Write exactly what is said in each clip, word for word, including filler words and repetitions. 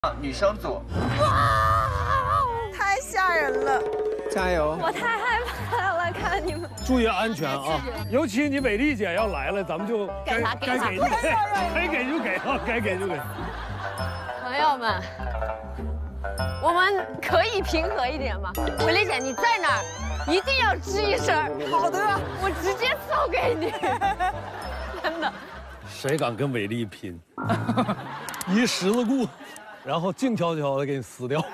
女生组。 哇，太吓人了！ 加油！ 我太害怕了，看你们。 注意安全啊！尤其你美丽姐要来了，咱们就该该给就给，该给就给啊，该给就给。 朋友们，我们可以平和一点吗？伟丽姐，你在哪儿？一定要吱一声。 好的， 我直接送给你。真的。 谁敢跟伟丽拼？一十字固。 然后静悄悄的给你撕掉，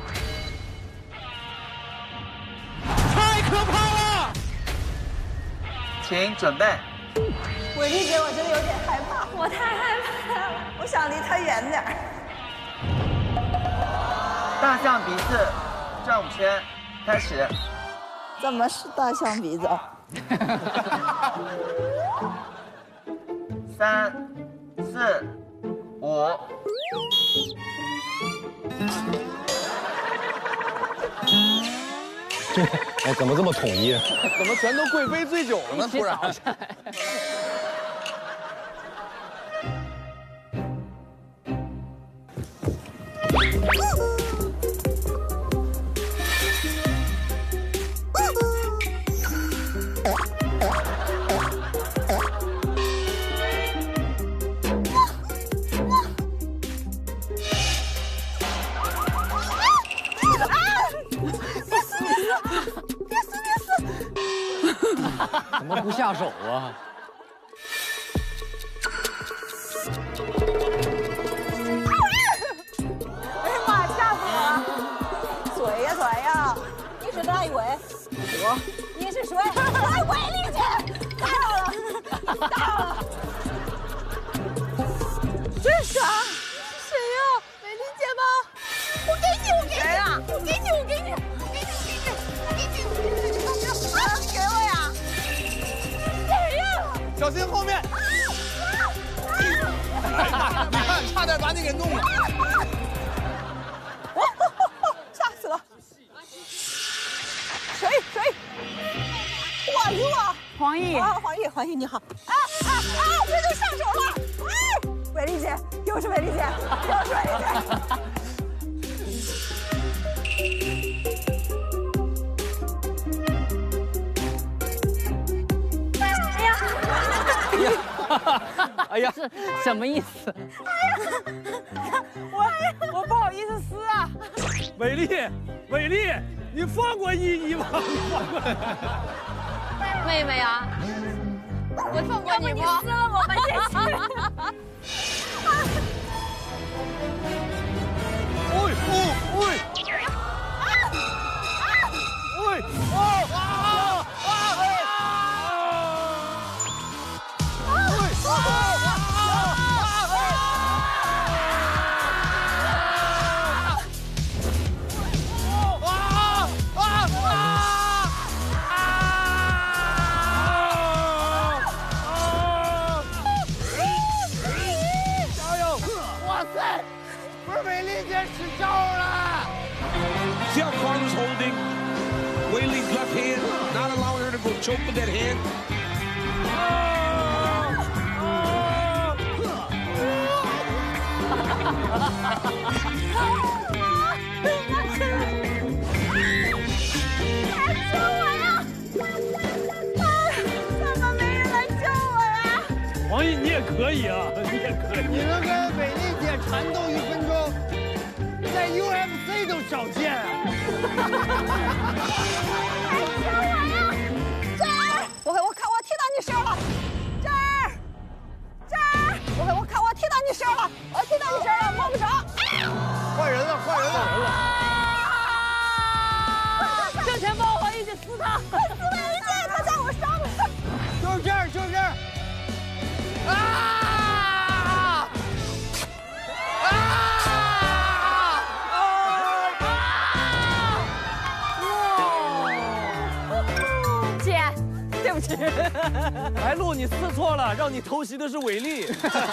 太可怕了！ 请准备。 伟丽姐，我真的有点害怕， 我太害怕了， 我想离她远点儿。 大象鼻子转五圈，开始。 怎么是大象鼻子？ 三、四、五。 哎，怎么这么统一？ 怎么全都贵妃醉酒了呢？突然。 怎么不下手啊？ 哎呀妈，吓死我了！水呀水呀，你是哪一位？我。你是谁？哎，伟丽姐，打扰了，打扰了。这是啥？ 谁呀？美丽姐吗？ 我给你，我给你，我给你，我给你，我给你，我给你，我给你，我给你，啊，给我呀！ 小心后面！你看，差点把你给弄了。 吓死了！水水！哇鱼啊！ 黄奕啊，黄奕，黄奕你好！啊啊啊！这就上手了！哎，伟丽姐，又是伟丽姐，又是伟丽姐。 哎呀，是什么意思？ 我我不好意思撕啊！ 伟丽，伟丽，你放过依依吧，你放过。 妹妹啊，我放过你不？你撕了我们这些。 喂喂喂！喂啊啊啊！ Jeff Carter's holding Weiley's left hand, not allowing her to go choke with that hand. Oh, 黄奕，你也可以啊，你也可以。 你能跟美丽姐缠斗一分钟，在 U F C 都少见啊！ 这儿，我我看我踢到你手了，这儿，这儿，我我看我踢到你手了，我踢到你手了，摸不着。 换人了，换人了！ 向前帮我一起撕他！ 快撕伟丽姐，她在我上面。 就是这儿，就是这儿。啊！啊！ 姐，对不起。 白鹿，你撕错了，让你偷袭的是伟丽。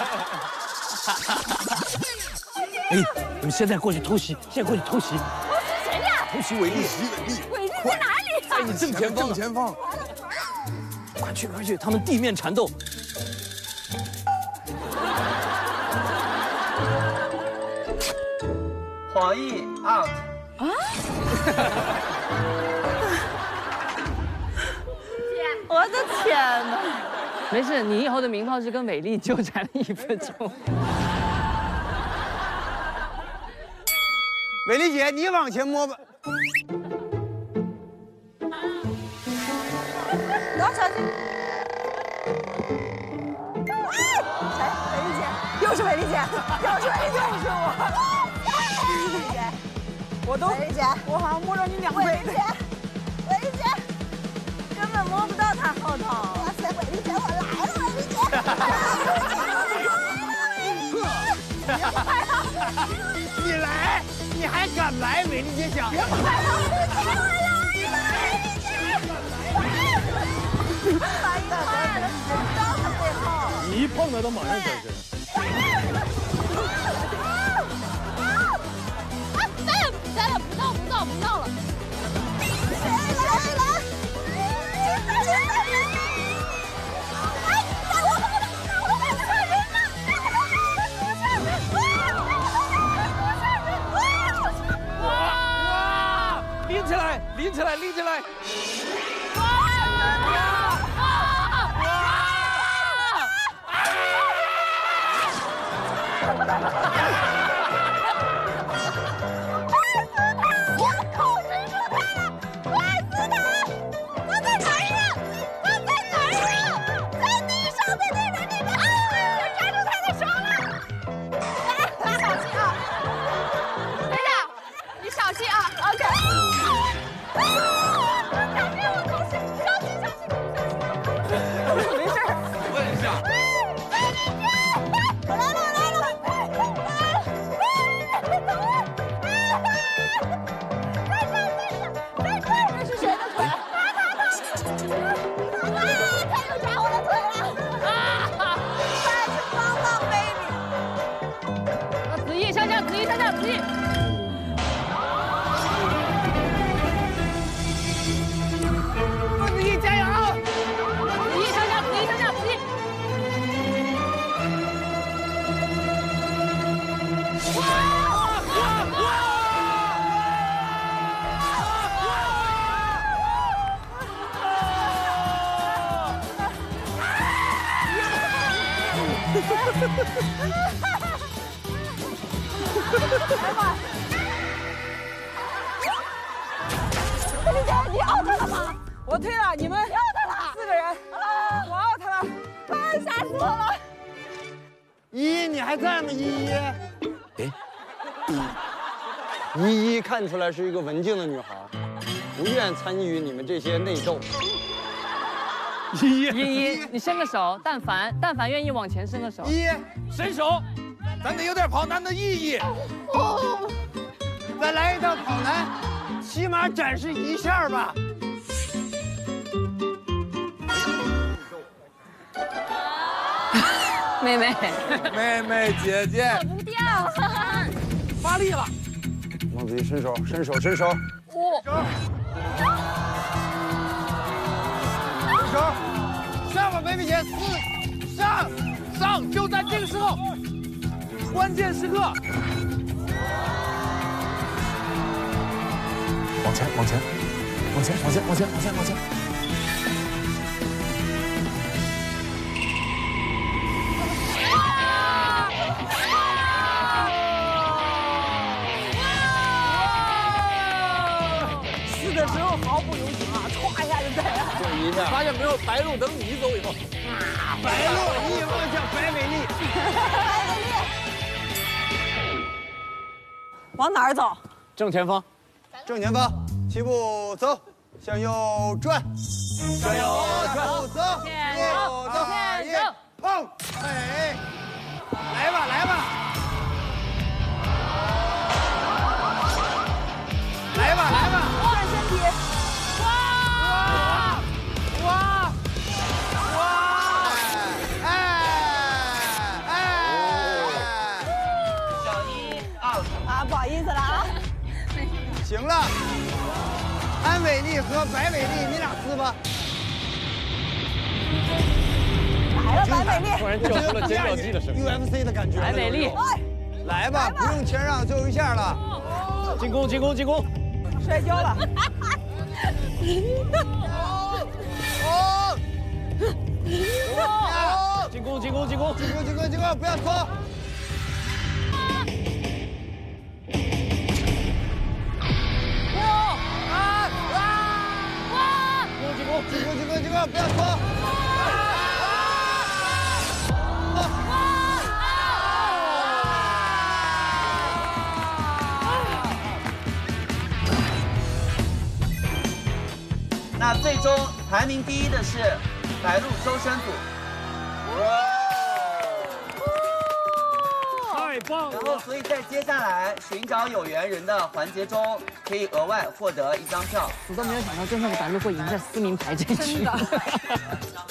哎，我们现在过去偷袭，现在过去偷袭。 偷袭谁呀？ 偷袭伟丽。 伟丽在哪里？ 在你正前方。 正前方。 快去快去，他们地面缠斗。 黄奕 out。啊？ 我的天哪！ 没事，你以后的名号是跟伟丽纠缠了一分钟。 伟丽姐，你往前摸吧。 多小心！谁？伟丽姐，又是伟丽姐，又是伟丽姐，又是我。伟丽姐，我都。伟丽姐，我好像摸着你两倍。伟丽姐，伟丽姐，根本摸不到她后头。哇塞，伟丽姐，我来了，伟丽姐。别拍了！ 你来，你还敢来？伟丽姐想。 别拍了！伟丽姐，我来了，伟丽姐。反应快了，摸不到她背后。 你一碰她都马上转身。 咱俩不闹不闹不闹了。 来来来，真的真的！哎，在我后头，我看不到人呢！ 哇！拎起来，拎起来，拎起来！ 来吧，伟丽姐，你 out 了吗？我退了，你们 out 了，四个人，我 out 了，哎，吓死我了！ 依依，你还在吗？依依， 哎， 依依看出来是一个文静的女孩，不愿参与你们这些内斗。 依依， 依依，你伸个手，但凡但凡愿意往前伸个手。 依依， 伸手，咱得有点跑男的意义。 再来一道跑男，起码展示一下吧。 妹妹， 妹妹姐姐， 不掉， 发力了。 往自己伸手，伸手，伸手。 我伸手，上吧，妹妹姐，四上上，就在这个时候，关键时刻。往前，往前，往前，往前，往前，往前，往前。 死的时候毫不留情啊，歘一下就在了。 这一下， 发现没有白鹿，等你走以后， 白鹿，你以后叫白美丽。 白美丽，往哪儿走？ 正前方，正前方，齐步走，向右转，向右转，走，右走，一碰，哎，来吧，来吧，来吧，来吧， 转身体， 哇，哇，哇，哎，哎， 小一 out。 啊，不好意思了啊。 行了，安美丽和白美丽，你俩撕吧。 来了，白美丽。 突然叫出了尖叫鸡的声音。 U F C 的感觉。 白美丽， 来吧，不用谦让，最后一下了。 进攻进攻进攻！ 摔跤了。 哦！ 哦！进攻进攻进攻！ 进攻进攻进攻！不要拖！进攻进攻进攻进攻！不要拖！ 那最终排名第一的是白鹿周深组。 太棒然后， 了！ 所以在接下来寻找有缘人的环节中，可以额外获得一张票。 我都没有想到，真的白鹿会赢在撕名牌这一局。 真的。